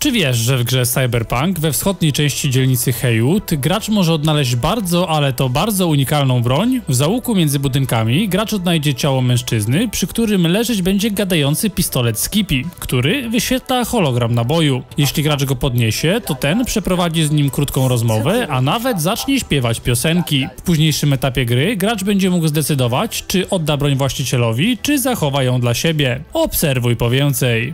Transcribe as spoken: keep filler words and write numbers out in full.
Czy wiesz, że w grze Cyberpunk we wschodniej części dzielnicy Heywood gracz może odnaleźć bardzo, ale to bardzo unikalną broń? W zaułku między budynkami gracz odnajdzie ciało mężczyzny, przy którym leżeć będzie gadający pistolet Skippy, który wyświetla hologram naboju. Jeśli gracz go podniesie, to ten przeprowadzi z nim krótką rozmowę, a nawet zacznie śpiewać piosenki. W późniejszym etapie gry gracz będzie mógł zdecydować, czy odda broń właścicielowi, czy zachowa ją dla siebie. Obserwuj po więcej.